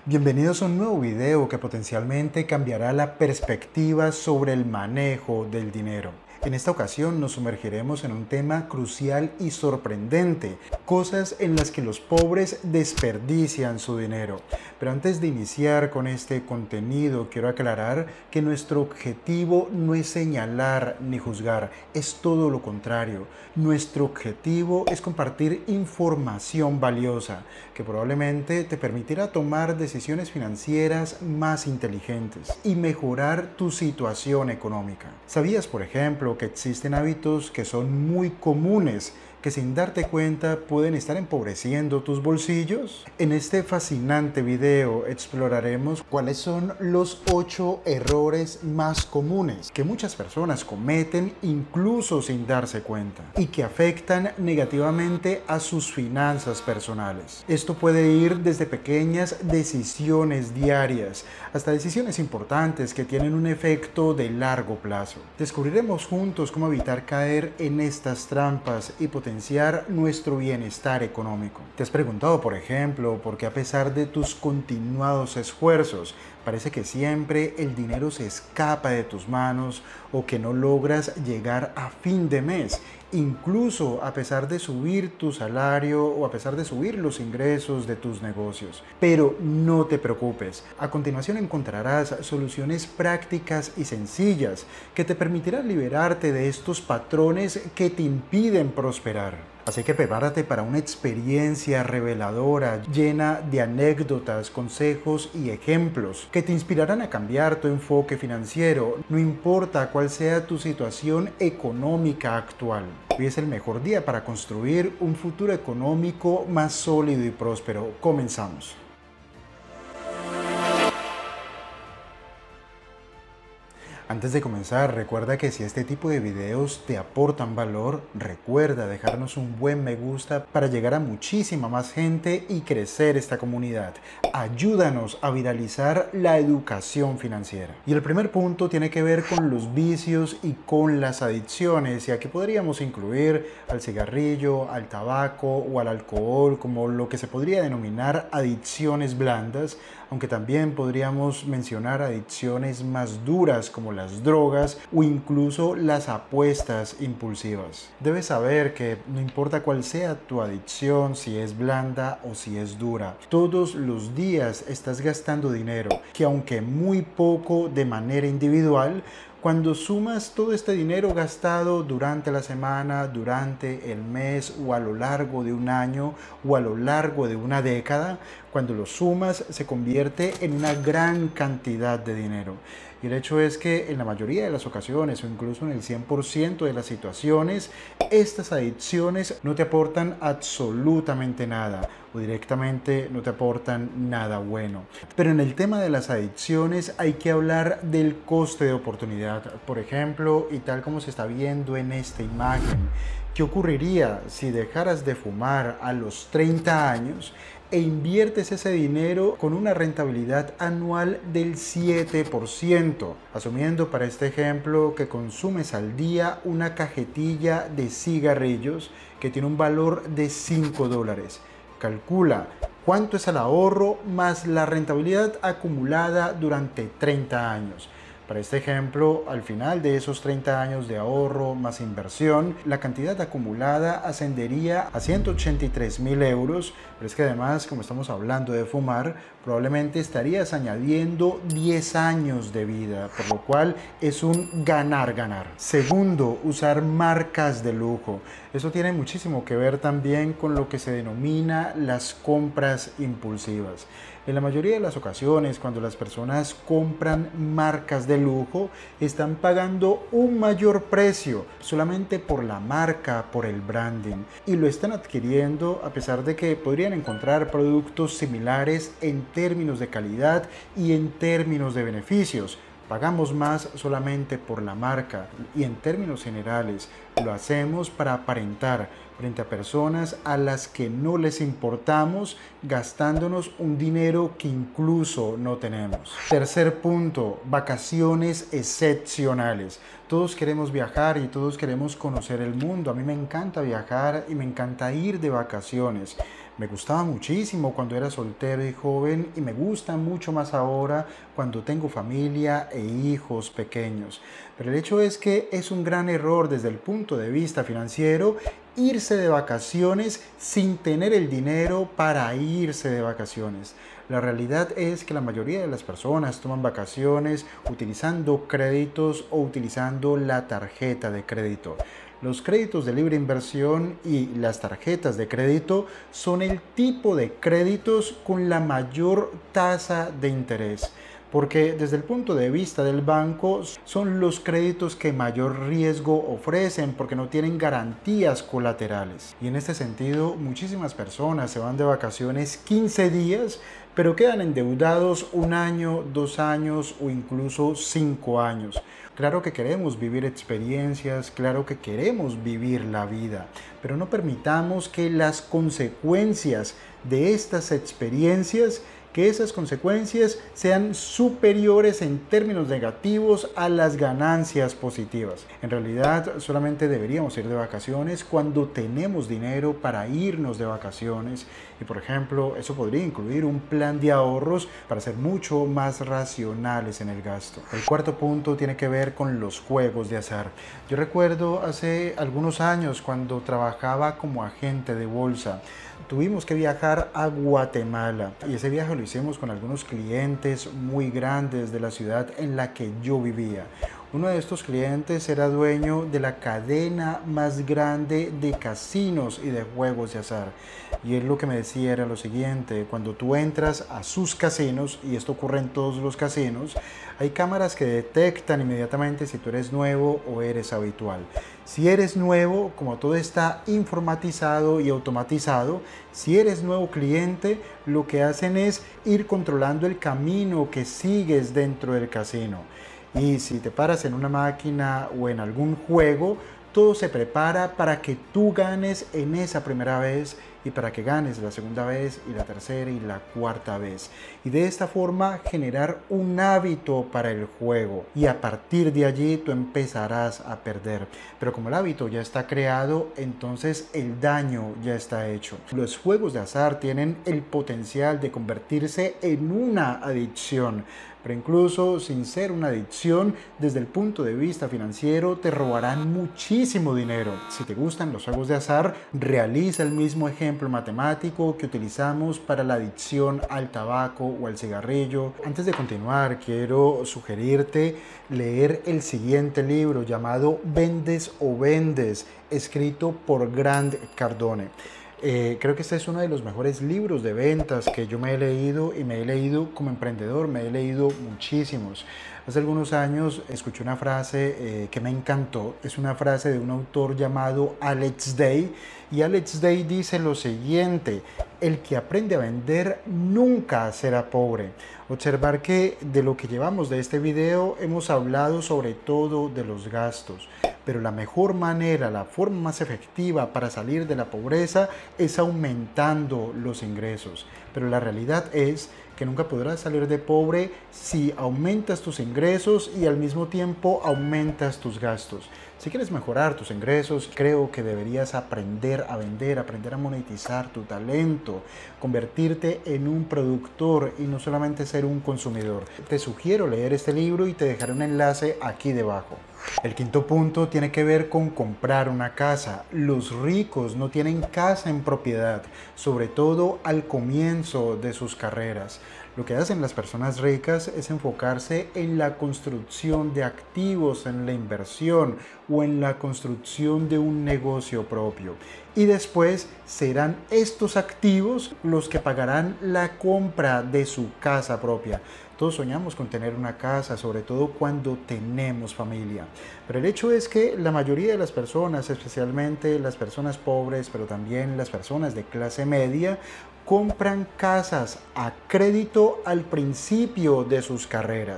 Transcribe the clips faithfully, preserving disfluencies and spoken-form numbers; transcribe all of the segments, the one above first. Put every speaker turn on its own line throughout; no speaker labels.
Bienvenidos a un nuevo video que potencialmente cambiará la perspectiva sobre el manejo del dinero. En esta ocasión nos sumergiremos en un tema crucial y sorprendente, cosas en las que los pobres desperdician su dinero. Pero antes de iniciar con este contenido, quiero aclarar que nuestro objetivo no es señalar ni juzgar, es todo lo contrario. Nuestro objetivo es compartir información valiosa que probablemente te permitirá tomar decisiones financieras más inteligentes y mejorar tu situación económica. ¿Sabías, por ejemplo, que existen hábitos que son muy comunes que sin darte cuenta pueden estar empobreciendo tus bolsillos? En este fascinante video exploraremos cuáles son los ocho errores más comunes que muchas personas cometen incluso sin darse cuenta y que afectan negativamente a sus finanzas personales. Esto puede ir desde pequeñas decisiones diarias hasta decisiones importantes que tienen un efecto de largo plazo. Descubriremos juntos cómo evitar caer en estas trampas y potenciar nuestro bienestar económico. ¿Te has preguntado, por ejemplo, por qué a pesar de tus continuados esfuerzos parece que siempre el dinero se escapa de tus manos o que no logras llegar a fin de mes, incluso a pesar de subir tu salario o a pesar de subir los ingresos de tus negocios? Pero no te preocupes, a continuación encontrarás soluciones prácticas y sencillas que te permitirán liberarte de estos patrones que te impiden prosperar. Así que prepárate para una experiencia reveladora, llena de anécdotas, consejos y ejemplos que te inspirarán a cambiar tu enfoque financiero, no importa cuál sea tu situación económica actual. Hoy es el mejor día para construir un futuro económico más sólido y próspero. Comenzamos. Antes de comenzar, recuerda que si este tipo de videos te aportan valor, recuerda dejarnos un buen me gusta para llegar a muchísima más gente y crecer esta comunidad. Ayúdanos a viralizar la educación financiera. Y el primer punto tiene que ver con los vicios y con las adicciones, y aquí podríamos incluir al cigarrillo, al tabaco o al alcohol como lo que se podría denominar adicciones blandas, aunque también podríamos mencionar adicciones más duras como las drogas o incluso las apuestas impulsivas. Debes saber que no importa cuál sea tu adicción, si es blanda o si es dura, todos los días estás gastando dinero que, aunque muy poco de manera individual, cuando sumas todo este dinero gastado durante la semana, durante el mes o a lo largo de un año o a lo largo de una década, cuando lo sumas se convierte en una gran cantidad de dinero. Y el hecho es que en la mayoría de las ocasiones o incluso en el cien por ciento de las situaciones, estas adicciones no te aportan absolutamente nada o directamente no te aportan nada bueno. Pero en el tema de las adicciones hay que hablar del coste de oportunidad. Por ejemplo, y tal como se está viendo en esta imagen, ¿qué ocurriría si dejaras de fumar a los treinta años e inviertes ese dinero con una rentabilidad anual del siete por ciento, asumiendo para este ejemplo que consumes al día una cajetilla de cigarrillos que tiene un valor de cinco dólares? Calcula cuánto es el ahorro más la rentabilidad acumulada durante treinta años. Para este ejemplo, al final de esos treinta años de ahorro más inversión, la cantidad acumulada ascendería a ciento ochenta y tres mil euros, pero es que además, como estamos hablando de fumar, probablemente estarías añadiendo diez años de vida, por lo cual es un ganar-ganar. Segundo, usar marcas de lujo. Eso tiene muchísimo que ver también con lo que se denomina las compras impulsivas. En la mayoría de las ocasiones, cuando las personas compran marcas de lujo, están pagando un mayor precio solamente por la marca, por el branding, y lo están adquiriendo a pesar de que podrían encontrar productos similares en términos de calidad y en términos de beneficios. Pagamos más solamente por la marca y en términos generales lo hacemos para aparentar frente a personas a las que no les importamos, gastándonos un dinero que incluso no tenemos. Tercer punto, vacaciones excepcionales. Todos queremos viajar y todos queremos conocer el mundo. A mí me encanta viajar y me encanta ir de vacaciones. Me gustaba muchísimo cuando era soltero y joven y me gusta mucho más ahora cuando tengo familia e hijos pequeños. Pero el hecho es que es un gran error desde el punto de vista financiero irse de vacaciones sin tener el dinero para irse de vacaciones. La realidad es que la mayoría de las personas toman vacaciones utilizando créditos o utilizando la tarjeta de crédito. Los créditos de libre inversión y las tarjetas de crédito son el tipo de créditos con la mayor tasa de interés, porque desde el punto de vista del banco son los créditos que mayor riesgo ofrecen porque no tienen garantías colaterales. Y en este sentido, muchísimas personas se van de vacaciones quince días, pero quedan endeudados un año, dos años o incluso cinco años. Claro que queremos vivir experiencias, claro que queremos vivir la vida, pero no permitamos que las consecuencias de estas experiencias que esas consecuencias sean superiores en términos negativos a las ganancias positivas. En realidad, solamente deberíamos ir de vacaciones cuando tenemos dinero para irnos de vacaciones y, por ejemplo, eso podría incluir un plan de ahorros para ser mucho más racionales en el gasto. El cuarto punto tiene que ver con los juegos de azar. Yo recuerdo hace algunos años cuando trabajaba como agente de bolsa, tuvimos que viajar a Guatemala y ese viaje lo hicimos con algunos clientes muy grandes de la ciudad en la que yo vivía. Uno de estos clientes era dueño de la cadena más grande de casinos y de juegos de azar. Y él lo que me decía era lo siguiente: cuando tú entras a sus casinos, y esto ocurre en todos los casinos, hay cámaras que detectan inmediatamente si tú eres nuevo o eres habitual. Si eres nuevo, como todo está informatizado y automatizado, si eres nuevo cliente, lo que hacen es ir controlando el camino que sigues dentro del casino. Y si te paras en una máquina o en algún juego, todo se prepara para que tú ganes en esa primera vez y para que ganes la segunda vez y la tercera y la cuarta vez. Y de esta forma generar un hábito para el juego. Y a partir de allí tú empezarás a perder. Pero como el hábito ya está creado, entonces el daño ya está hecho. Los juegos de azar tienen el potencial de convertirse en una adicción. Pero incluso sin ser una adicción, desde el punto de vista financiero, te robarán muchísimo dinero. Si te gustan los juegos de azar, realiza el mismo ejemplo matemático que utilizamos para la adicción al tabaco o al cigarrillo. Antes de continuar, quiero sugerirte leer el siguiente libro llamado Vendes o Vendes, escrito por Grant Cardone. Eh, creo que este es uno de los mejores libros de ventas que yo me he leído y me he leído como emprendedor, me he leído muchísimos. Hace algunos años escuché una frase eh, que me encantó, es una frase de un autor llamado Alex Day y Alex Day dice lo siguiente: el que aprende a vender nunca será pobre. Observar que de lo que llevamos de este video hemos hablado sobre todo de los gastos, pero la mejor manera, la forma más efectiva para salir de la pobreza es aumentando los ingresos. Pero la realidad es que nunca podrás salir de pobre si aumentas tus ingresos y al mismo tiempo aumentas tus gastos. Si quieres mejorar tus ingresos, creo que deberías aprender a vender, aprender a monetizar tu talento, convertirte en un productor y no solamente ser un consumidor. Te sugiero leer este libro y te dejaré un enlace aquí debajo. El quinto punto tiene que ver con comprar una casa. Los ricos no tienen casa en propiedad, sobre todo al comienzo de sus carreras. Lo que hacen las personas ricas es enfocarse en la construcción de activos, en la inversión o en la construcción de un negocio propio. Y después serán estos activos los que pagarán la compra de su casa propia. Todos soñamos con tener una casa, sobre todo cuando tenemos familia. Pero el hecho es que la mayoría de las personas, especialmente las personas pobres, pero también las personas de clase media, compran casas a crédito al principio de sus carreras.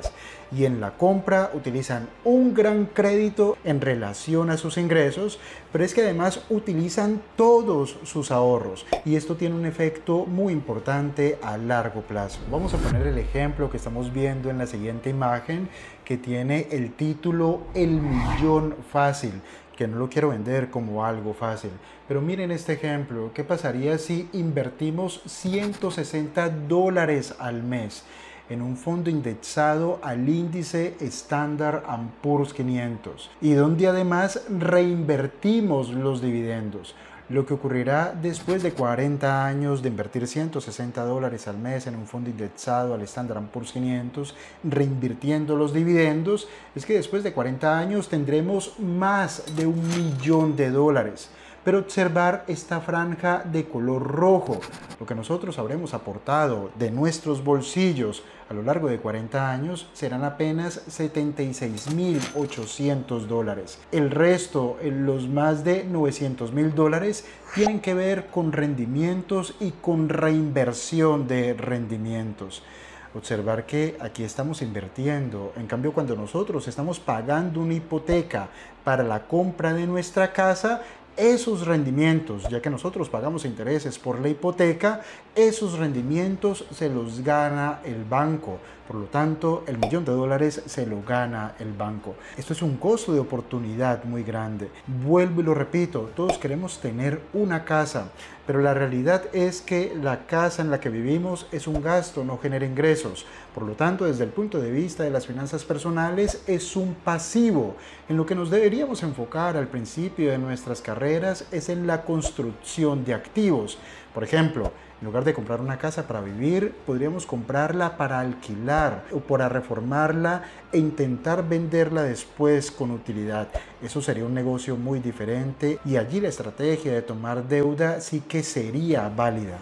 y en la compra utilizan un gran crédito en relación a sus ingresos, pero es que además utilizan todos sus ahorros y esto tiene un efecto muy importante a largo plazo. Vamos a poner el ejemplo que estamos viendo en la siguiente imagen, que tiene el título El millón fácil, que no lo quiero vender como algo fácil, pero miren este ejemplo. ¿Qué pasaría si invertimos ciento sesenta dólares al mes en un fondo indexado al índice Standard and Poor's quinientos y donde además reinvertimos los dividendos? Lo que ocurrirá después de cuarenta años de invertir ciento sesenta dólares al mes en un fondo indexado al Standard and Poor's quinientos, reinvirtiendo los dividendos, es que después de cuarenta años tendremos más de un millón de dólares. Pero observar esta franja de color rojo, lo que nosotros habremos aportado de nuestros bolsillos a lo largo de cuarenta años serán apenas setenta y seis mil ochocientos dólares. El resto, los más de novecientos mil dólares, tienen que ver con rendimientos y con reinversión de rendimientos. Observar que aquí estamos invirtiendo, en cambio cuando nosotros estamos pagando una hipoteca para la compra de nuestra casa, esos rendimientos, ya que nosotros pagamos intereses por la hipoteca, esos rendimientos se los gana el banco. Por lo tanto, el millón de dólares se lo gana el banco. Esto es un costo de oportunidad muy grande. Vuelvo y lo repito, todos queremos tener una casa, pero la realidad es que la casa en la que vivimos es un gasto, no genera ingresos. Por lo tanto, desde el punto de vista de las finanzas personales, es un pasivo. En lo que nos deberíamos enfocar al principio de nuestras carreras es en la construcción de activos. Por ejemplo, en lugar de comprar una casa para vivir, podríamos comprarla para alquilar o para reformarla e intentar venderla después con utilidad. Eso sería un negocio muy diferente y allí la estrategia de tomar deuda sí que sería válida.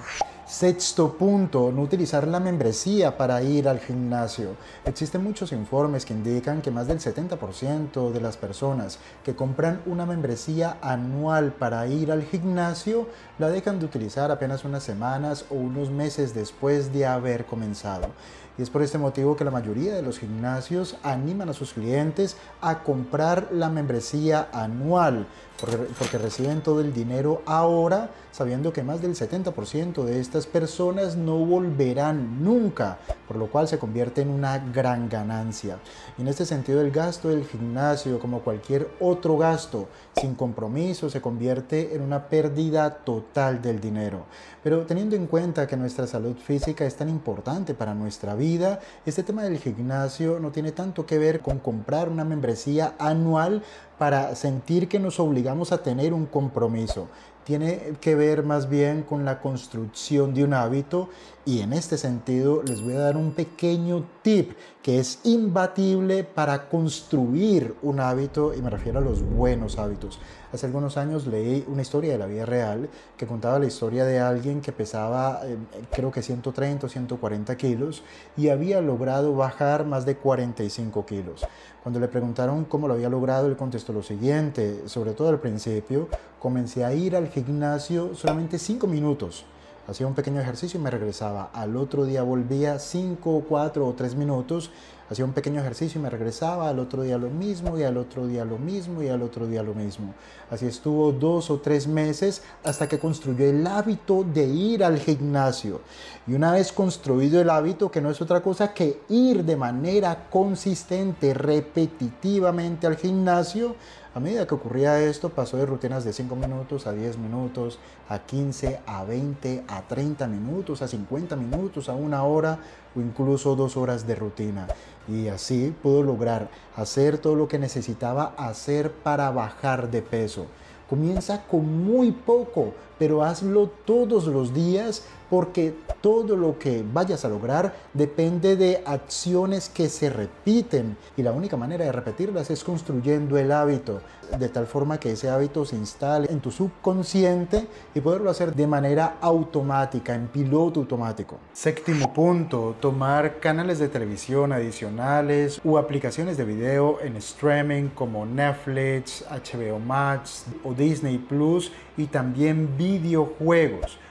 Sexto punto, no utilizar la membresía para ir al gimnasio. Existen muchos informes que indican que más del setenta por ciento de las personas que compran una membresía anual para ir al gimnasio la dejan de utilizar apenas unas semanas o unos meses después de haber comenzado. Y es por este motivo que la mayoría de los gimnasios animan a sus clientes a comprar la membresía anual, porque, porque reciben todo el dinero ahora, sabiendo que más del setenta por ciento de estas personas no volverán nunca, por lo cual se convierte en una gran ganancia. Y en este sentido, el gasto del gimnasio, como cualquier otro gasto sin compromiso, se convierte en una pérdida total del dinero. Pero teniendo en cuenta que nuestra salud física es tan importante para nuestra vida, este tema del gimnasio no tiene tanto que ver con comprar una membresía anual para sentir que nos obligamos a tener un compromiso. Tiene que ver más bien con la construcción de un hábito y en este sentido les voy a dar un pequeño tip que es imbatible para construir un hábito y me refiero a los buenos hábitos. Hace algunos años leí una historia de la vida real que contaba la historia de alguien que pesaba eh, creo que ciento treinta o ciento cuarenta kilos y había logrado bajar más de cuarenta y cinco kilos. Cuando le preguntaron cómo lo había logrado, él contestó lo siguiente: sobre todo al principio, comencé a ir al gimnasio solamente cinco minutos. Hacía un pequeño ejercicio y me regresaba. Al otro día volvía cinco, cuatro o tres minutos. Hacía un pequeño ejercicio y me regresaba. Al otro día lo mismo y al otro día lo mismo y al otro día lo mismo. Así estuvo dos o tres meses hasta que construyó el hábito de ir al gimnasio. Y una vez construido el hábito, que no es otra cosa que ir de manera consistente, repetitivamente al gimnasio, a medida que ocurría esto, pasó de rutinas de cinco minutos a diez minutos, a quince, a veinte, a treinta minutos, a cincuenta minutos, a una hora o incluso dos horas de rutina. Y así pudo lograr hacer todo lo que necesitaba hacer para bajar de peso. Comienza con muy poco, pero hazlo todos los días porque todo lo que vayas a lograr depende de acciones que se repiten y la única manera de repetirlas es construyendo el hábito, de tal forma que ese hábito se instale en tu subconsciente y poderlo hacer de manera automática, en piloto automático. Séptimo punto, tomar canales de televisión adicionales u aplicaciones de video en streaming como Netflix, H B O Max o Disney Plus y también videojuegos.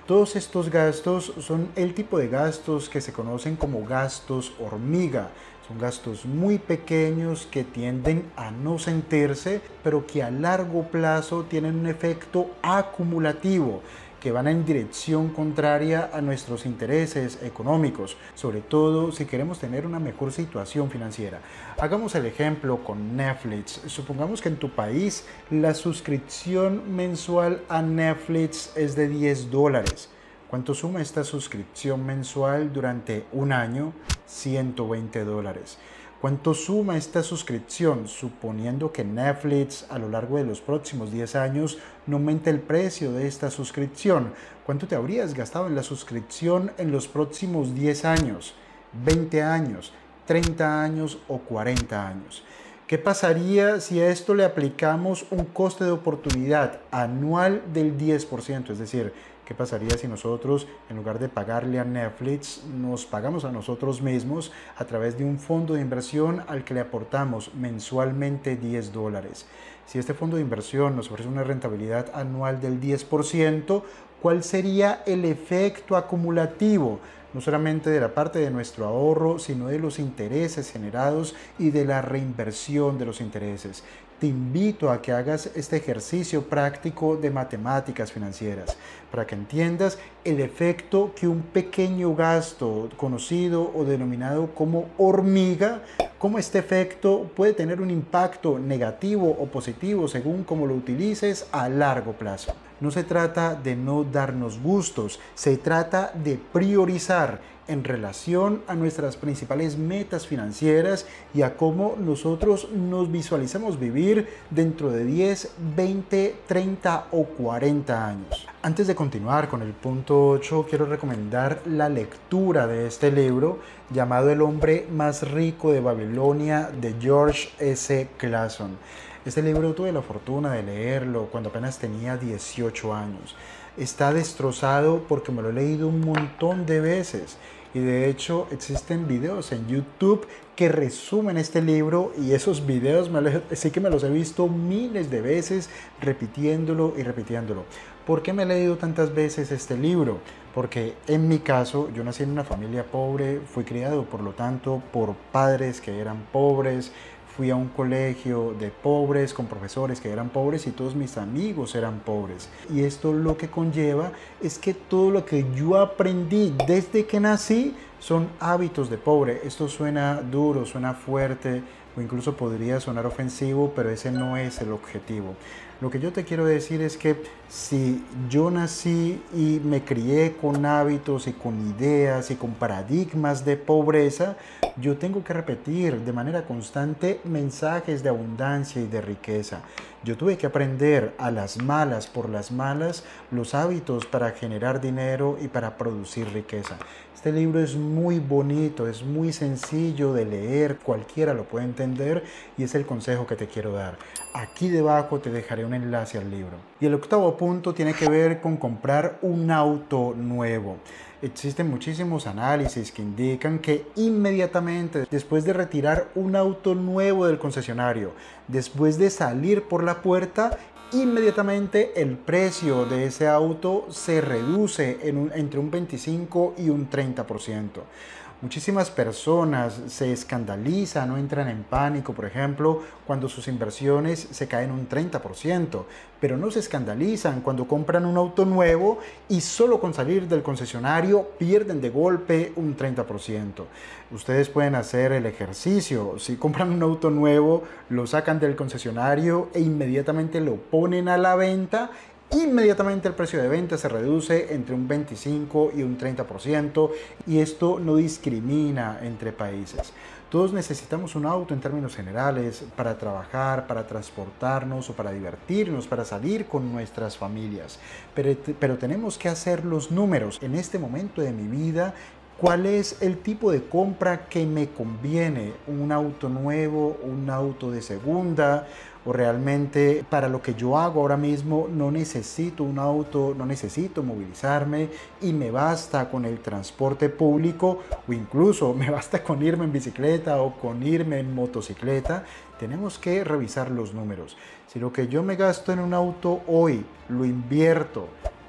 Todos estos gastos son el tipo de gastos que se conocen como gastos hormiga. Son gastos muy pequeños que tienden a no sentirse, pero que a largo plazo tienen un efecto acumulativo, que van en dirección contraria a nuestros intereses económicos, sobre todo si queremos tener una mejor situación financiera. Hagamos el ejemplo con Netflix. Supongamos que en tu país la suscripción mensual a Netflix es de diez dólares. ¿Cuánto suma esta suscripción mensual durante un año? ciento veinte dólares. ¿Cuánto suma esta suscripción? Suponiendo que Netflix a lo largo de los próximos diez años no aumente el precio de esta suscripción. ¿Cuánto te habrías gastado en la suscripción en los próximos diez años, veinte años, treinta años o cuarenta años? ¿Qué pasaría si a esto le aplicamos un coste de oportunidad anual del diez por ciento? Es decir, ¿qué pasaría si nosotros, en lugar de pagarle a Netflix, nos pagamos a nosotros mismos a través de un fondo de inversión al que le aportamos mensualmente diez dólares? Si este fondo de inversión nos ofrece una rentabilidad anual del diez por ciento, ¿cuál sería el efecto acumulativo? No solamente de la parte de nuestro ahorro, sino de los intereses generados y de la reinversión de los intereses. Te invito a que hagas este ejercicio práctico de matemáticas financieras para que entiendas el efecto que un pequeño gasto conocido o denominado como hormiga, cómo este efecto puede tener un impacto negativo o positivo según cómo lo utilices a largo plazo. No se trata de no darnos gustos, se trata de priorizar en relación a nuestras principales metas financieras y a cómo nosotros nos visualizamos vivir dentro de diez, veinte, treinta o cuarenta años. Antes de continuar con el punto ocho, quiero recomendar la lectura de este libro llamado El hombre más rico de Babilonia de George S. Clason. Este libro tuve la fortuna de leerlo cuando apenas tenía dieciocho años. Está destrozado porque me lo he leído un montón de veces. Y de hecho existen videos en YouTube que resumen este libro y esos videos me los, sí que me los he visto miles de veces repitiéndolo y repitiéndolo. ¿Por qué me he leído tantas veces este libro? Porque en mi caso yo nací en una familia pobre, fui criado por lo tanto por padres que eran pobres, fui a un colegio de pobres, con profesores que eran pobres y todos mis amigos eran pobres. Y esto lo que conlleva es que todo lo que yo aprendí desde que nací son hábitos de pobre. Esto suena duro, suena fuerte o incluso podría sonar ofensivo, pero ese no es el objetivo. Lo que yo te quiero decir es que si yo nací y me crié con hábitos y con ideas y con paradigmas de pobreza, yo tengo que repetir de manera constante mensajes de abundancia y de riqueza. Yo tuve que aprender a las malas por las malas los hábitos para generar dinero y para producir riqueza. Este libro es muy bonito, es muy sencillo de leer, cualquiera lo puede entender y es el consejo que te quiero dar. Aquí debajo te dejaré un enlace al libro. Y el octavo punto tiene que ver con comprar un auto nuevo. Existen muchísimos análisis que indican que inmediatamente después de retirar un auto nuevo del concesionario, después de salir por la puerta, inmediatamente el precio de ese auto se reduce en un, entre un veinticinco y un treinta por ciento. Muchísimas personas se escandalizan o entran en pánico, por ejemplo, cuando sus inversiones se caen un treinta por ciento, pero no se escandalizan cuando compran un auto nuevo y solo con salir del concesionario pierden de golpe un treinta por ciento. Ustedes pueden hacer el ejercicio. Si compran un auto nuevo, lo sacan del concesionario e inmediatamente lo ponen a la venta. Inmediatamente el precio de venta se reduce entre un veinticinco y un treinta por ciento y esto no discrimina entre países. Todos necesitamos un auto en términos generales para trabajar, para transportarnos o para divertirnos, para salir con nuestras familias. Pero, pero tenemos que hacer los números. En este momento de mi vida, ¿cuál es el tipo de compra que me conviene? ¿Un auto nuevo? ¿Un auto de segunda? ¿O realmente para lo que yo hago ahora mismo no necesito un auto, no necesito movilizarme y me basta con el transporte público o incluso me basta con irme en bicicleta o con irme en motocicleta? Tenemos que revisar los números. Si lo que yo me gasto en un auto hoy lo invierto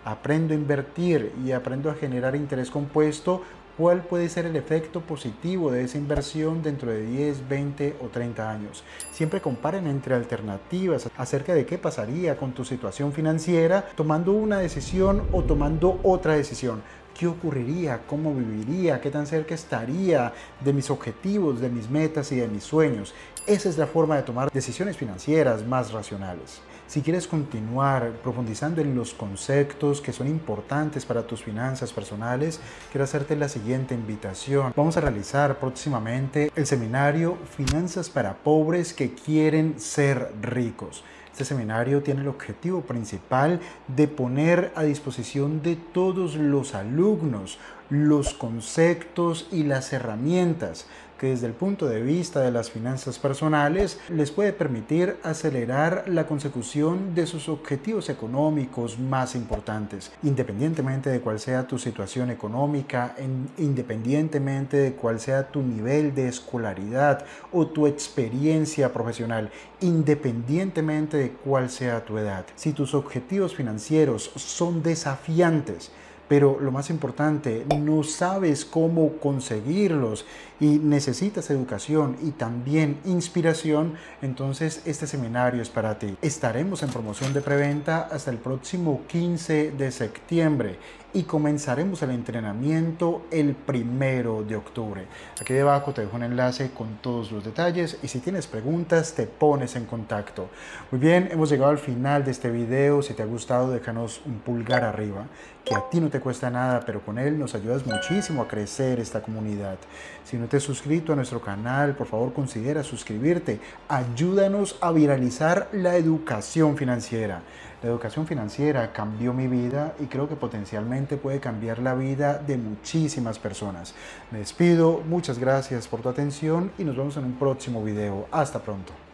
aprendo a invertir y aprendo a generar interés compuesto, ¿cuál puede ser el efecto positivo de esa inversión dentro de diez, veinte o treinta años? Siempre comparen entre alternativas acerca de qué pasaría con tu situación financiera tomando una decisión o tomando otra decisión. ¿Qué ocurriría? ¿Cómo viviría? ¿Qué tan cerca estaría de mis objetivos, de mis metas y de mis sueños? Esa es la forma de tomar decisiones financieras más racionales. Si quieres continuar profundizando en los conceptos que son importantes para tus finanzas personales, quiero hacerte la siguiente invitación. Vamos a realizar próximamente el seminario Finanzas para Pobres que quieren ser ricos. Este seminario tiene el objetivo principal de poner a disposición de todos los alumnos los conceptos y las herramientas que desde el punto de vista de las finanzas personales les puede permitir acelerar la consecución de sus objetivos económicos más importantes, independientemente de cuál sea tu situación económica, independientemente de cuál sea tu nivel de escolaridad o tu experiencia profesional, independientemente de cuál sea tu edad. Si tus objetivos financieros son desafiantes, pero lo más importante, no sabes cómo conseguirlos y necesitas educación y también inspiración, entonces este seminario es para ti. Estaremos en promoción de preventa hasta el próximo quince de septiembre y comenzaremos el entrenamiento el primero de octubre. Aquí debajo te dejo un enlace con todos los detalles y si tienes preguntas te pones en contacto. Muy bien, hemos llegado al final de este video. Si te ha gustado, déjanos un pulgar arriba, que a ti no te cuesta nada, pero con él nos ayudas muchísimo a crecer esta comunidad. Si no te has suscrito a nuestro canal, por favor considera suscribirte. Ayúdanos a viralizar la educación financiera. La educación financiera cambió mi vida y creo que potencialmente puede cambiar la vida de muchísimas personas. Me despido, muchas gracias por tu atención y nos vemos en un próximo video. Hasta pronto.